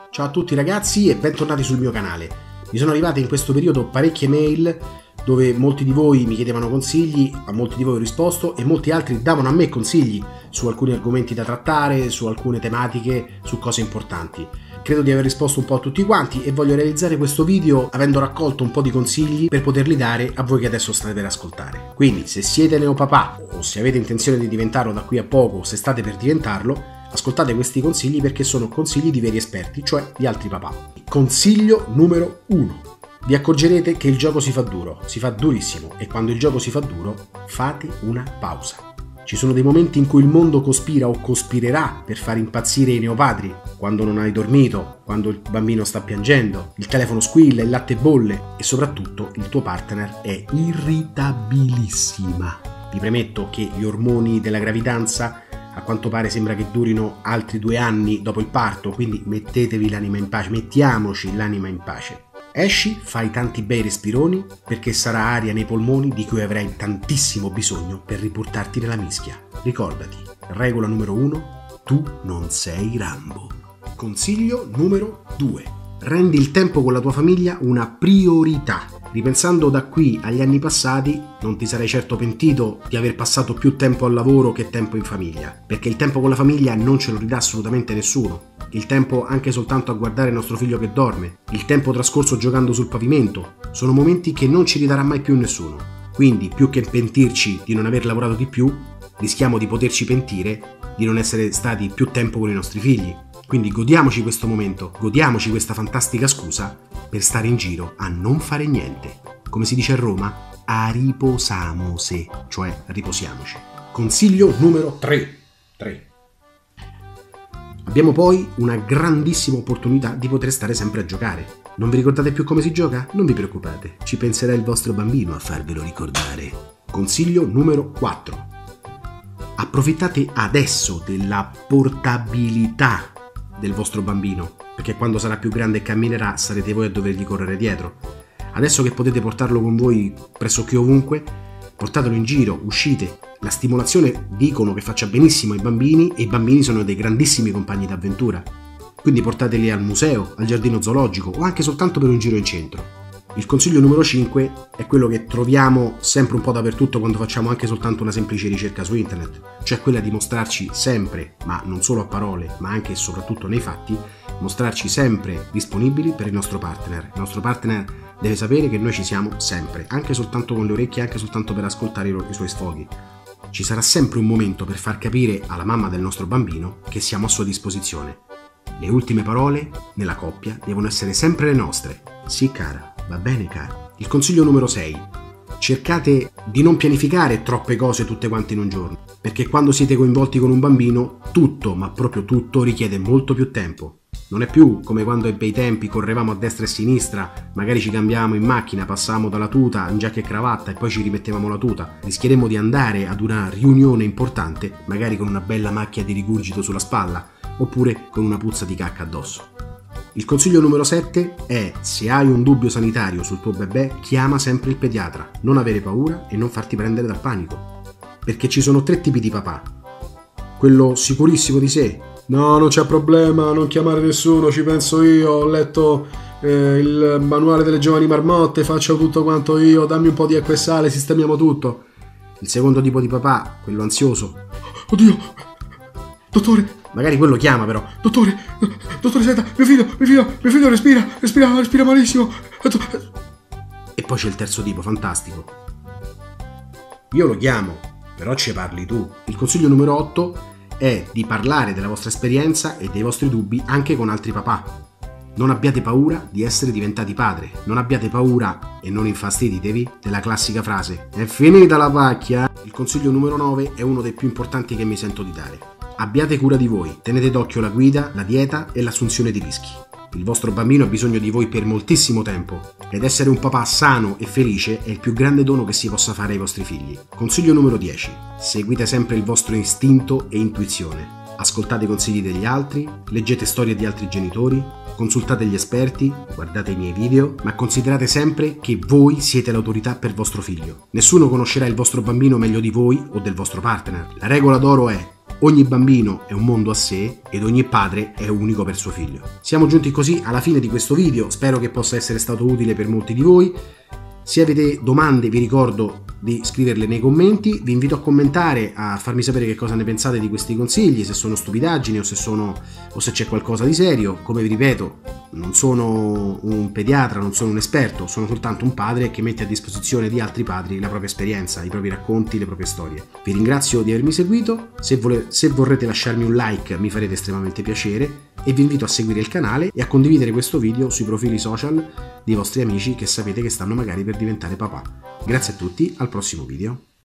Ciao a tutti ragazzi e bentornati sul mio canale. Mi sono arrivate in questo periodo parecchie mail dove molti di voi mi chiedevano consigli, a molti di voi ho risposto e molti altri davano a me consigli su alcuni argomenti da trattare, su alcune tematiche, su cose importanti. Credo di aver risposto un po' a tutti quanti e voglio realizzare questo video avendo raccolto un po' di consigli per poterli dare a voi che adesso state per ascoltare. Quindi se siete neopapà o se avete intenzione di diventarlo da qui a poco o se state per diventarlo, ascoltate questi consigli perché sono consigli di veri esperti, cioè di altri papà. Consiglio numero 1. Vi accorgerete che il gioco si fa duro, si fa durissimo e quando il gioco si fa duro fate una pausa. Ci sono dei momenti in cui il mondo cospira o cospirerà per far impazzire i neopadri, quando non hai dormito, quando il bambino sta piangendo, il telefono squilla, il latte bolle e soprattutto il tuo partner è irritabilissima. Vi premetto che gli ormoni della gravidanza a quanto pare sembra che durino altri 2 anni dopo il parto, quindi mettetevi l'anima in pace, mettiamoci l'anima in pace. Esci, fai tanti bei respironi perché sarà aria nei polmoni di cui avrai tantissimo bisogno per riportarti nella mischia. Ricordati, regola numero 1, tu non sei Rambo. Consiglio numero 2. Rendi il tempo con la tua famiglia una priorità. Ripensando da qui agli anni passati, non ti sarei certo pentito di aver passato più tempo al lavoro che tempo in famiglia, perché il tempo con la famiglia non ce lo ridà assolutamente nessuno. Il tempo anche soltanto a guardare il nostro figlio che dorme, il tempo trascorso giocando sul pavimento, sono momenti che non ci ridarà mai più nessuno. Quindi, più che pentirci di non aver lavorato di più, rischiamo di poterci pentire di non essere stati più tempo con i nostri figli. Quindi godiamoci questo momento, godiamoci questa fantastica scusa per stare in giro a non fare niente. Come si dice a Roma, a riposamose, cioè riposiamoci. Consiglio numero 3. Abbiamo poi una grandissima opportunità di poter stare sempre a giocare. Non vi ricordate più come si gioca? Non vi preoccupate, ci penserà il vostro bambino a farvelo ricordare. Consiglio numero 4. Approfittate adesso della portabilità del vostro bambino, perché quando sarà più grande e camminerà sarete voi a dovergli correre dietro. Adesso che potete portarlo con voi pressoché ovunque, portatelo in giro, uscite. La stimolazione dicono che faccia benissimo ai bambini e i bambini sono dei grandissimi compagni d'avventura. Quindi portateli al museo, al giardino zoologico o anche soltanto per un giro in centro. Il consiglio numero 5 è quello che troviamo sempre un po' dappertutto quando facciamo anche soltanto una semplice ricerca su internet, cioè quella di mostrarci sempre, ma non solo a parole, ma anche e soprattutto nei fatti, mostrarci sempre disponibili per il nostro partner. Il nostro partner deve sapere che noi ci siamo sempre, anche soltanto con le orecchie, anche soltanto per ascoltare i suoi sfoghi. Ci sarà sempre un momento per far capire alla mamma del nostro bambino che siamo a sua disposizione. Le ultime parole nella coppia devono essere sempre le nostre. Sì, cara, va bene, cara. Il consiglio numero 6. Cercate di non pianificare troppe cose tutte quante in un giorno, perché quando siete coinvolti con un bambino, tutto, ma proprio tutto, richiede molto più tempo. Non è più come quando ai bei tempi correvamo a destra e a sinistra, magari ci cambiavamo in macchina, passavamo dalla tuta in giacca e cravatta e poi ci rimettevamo la tuta. Rischieremo di andare ad una riunione importante, magari con una bella macchia di rigurgito sulla spalla, oppure con una puzza di cacca addosso. Il consiglio numero 7 è: se hai un dubbio sanitario sul tuo bebè, chiama sempre il pediatra, non avere paura e non farti prendere dal panico. Perché ci sono 3 tipi di papà. Quello sicurissimo di sé: no, non c'è problema, non chiamare nessuno, ci penso io, ho letto il manuale delle giovani marmotte, faccio tutto quanto io, dammi un po' di acqua e sale, sistemiamo tutto. Il secondo tipo di papà, quello ansioso: oddio, dottore, magari quello chiama però: dottore, senta, mio figlio respira malissimo. E poi c'è il terzo tipo, fantastico: io lo chiamo, però ci parli tu. Il consiglio numero 8 è di parlare della vostra esperienza e dei vostri dubbi anche con altri papà. Non abbiate paura di essere diventati padre, non abbiate paura e non infastiditevi della classica frase: è finita la pacchia. Il consiglio numero 9 è uno dei più importanti che mi sento di dare. Abbiate cura di voi, tenete d'occhio la guida, la dieta e l'assunzione di rischi. Il vostro bambino ha bisogno di voi per moltissimo tempo ed essere un papà sano e felice è il più grande dono che si possa fare ai vostri figli. Consiglio numero 10. Seguite sempre il vostro istinto e intuizione. Ascoltate i consigli degli altri, leggete storie di altri genitori, consultate gli esperti, guardate i miei video, ma considerate sempre che voi siete l'autorità per vostro figlio. Nessuno conoscerà il vostro bambino meglio di voi o del vostro partner. La regola d'oro è: Ogni bambino è un mondo a sé ed ogni padre è unico per suo figlio. Siamo giunti così alla fine di questo video, spero che possa essere stato utile per molti di voi. Se avete domande vi ricordo di scriverle nei commenti, vi invito a commentare, a farmi sapere che cosa ne pensate di questi consigli, se sono stupidaggini o se c'è qualcosa di serio. Come vi ripeto, non sono un pediatra, non sono un esperto, sono soltanto un padre che mette a disposizione di altri padri la propria esperienza, i propri racconti, le proprie storie. Vi ringrazio di avermi seguito, se vorrete lasciarmi un like mi farete estremamente piacere e vi invito a seguire il canale e a condividere questo video sui profili social dei vostri amici che sapete che stanno magari per diventare papà. Grazie a tutti, al prossimo video.